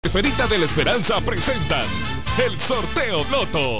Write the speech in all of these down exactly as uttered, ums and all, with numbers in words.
Esferita de la Esperanza presentan el sorteo Loto.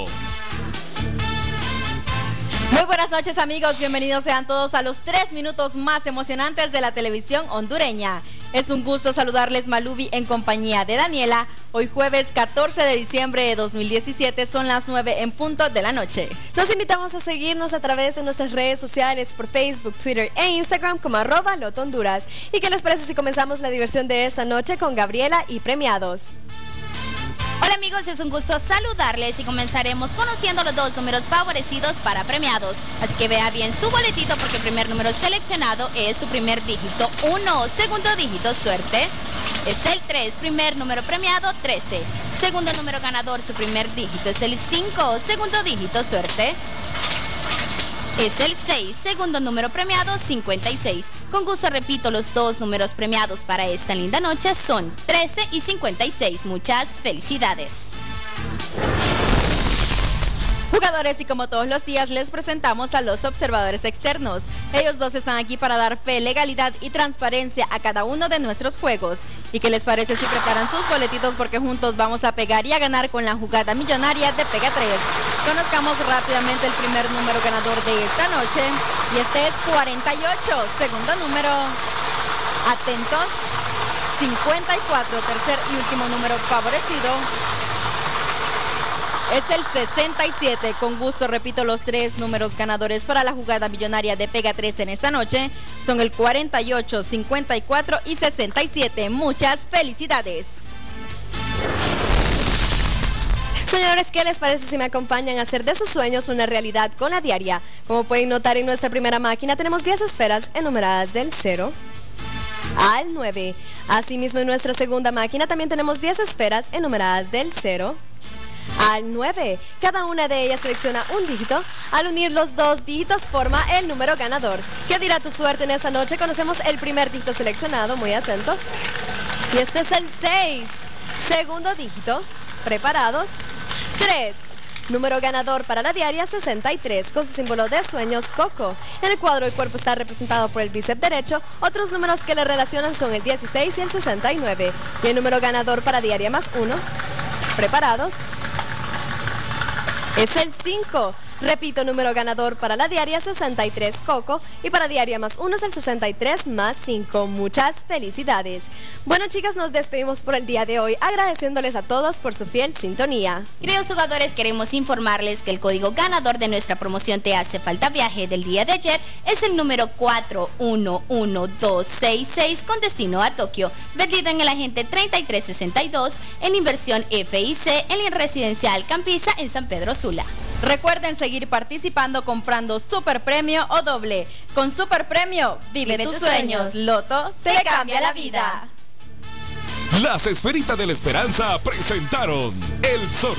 Muy buenas noches, amigos, bienvenidos sean todos a los tres minutos más emocionantes de la televisión hondureña. Es un gusto saludarles, Malubi, en compañía de Daniela. Hoy jueves catorce de diciembre de dos mil diecisiete, son las nueve en punto de la noche. Los invitamos a seguirnos a través de nuestras redes sociales por Facebook, Twitter e Instagram como arroba Loto Honduras. ¿Y qué les parece si comenzamos la diversión de esta noche con Gabriela y premiados? Hola amigos, es un gusto saludarles y comenzaremos conociendo los dos números favorecidos para premiados. Así que vea bien su boletito porque el primer número seleccionado es su primer dígito uno, segundo dígito suerte es el tres, primer número premiado trece, segundo número ganador su primer dígito es el cinco, segundo dígito suerte es el seis, segundo número premiado cincuenta y seis. Con gusto repito, los dos números premiados para esta linda noche son trece y cincuenta y seis. Muchas felicidades. Jugadores, y como todos los días les presentamos a los observadores externos. Ellos dos están aquí para dar fe, legalidad y transparencia a cada uno de nuestros juegos. ¿Y qué les parece si preparan sus boletitos? Porque juntos vamos a pegar y a ganar con la jugada millonaria de Pega tres. Conozcamos rápidamente el primer número ganador de esta noche. Y este es cuarenta y ocho, segundo número, atentos, cincuenta y cuatro, tercer y último número favorecido es el sesenta y siete. Con gusto repito, los tres números ganadores para la jugada millonaria de Pega tres en esta noche son el cuarenta y ocho, cincuenta y cuatro y sesenta y siete. Muchas felicidades. Señores, ¿qué les parece si me acompañan a hacer de sus sueños una realidad con la diaria? Como pueden notar, en nuestra primera máquina tenemos diez esferas enumeradas del cero al nueve. Asimismo, en nuestra segunda máquina también tenemos diez esferas enumeradas del cero al nueve. Cada una de ellas selecciona un dígito. Al unir los dos dígitos forma el número ganador. ¿Qué dirá tu suerte en esta noche? Conocemos el primer dígito seleccionado, muy atentos. Y este es el seis. Segundo dígito, preparados. tres. Número ganador para la diaria sesenta y tres, con su símbolo de sueños, Coco. En el cuadro el cuerpo está representado por el bíceps derecho. Otros números que le relacionan son el dieciséis y el sesenta y nueve. Y el número ganador para diaria más uno, preparados, es el cinco. Repito, número ganador para la diaria sesenta y tres, Coco, y para diaria más uno es el sesenta y tres más cinco. Muchas felicidades. Bueno, chicas, nos despedimos por el día de hoy, agradeciéndoles a todos por su fiel sintonía. Queridos jugadores, queremos informarles que el código ganador de nuestra promoción Te Hace Falta Viaje del día de ayer es el número cuatro uno uno dos seis seis con destino a Tokio, vendido en el agente treinta y tres sesenta y dos en inversión F I C en el residencial Campisa en San Pedro Sula. Recuerden seguir participando comprando Super Premio o doble. Con Super Premio, vive, vive tus, tus sueños. sueños. Loto te, te cambia la vida. Las Esferitas de la Esperanza presentaron el sorteo.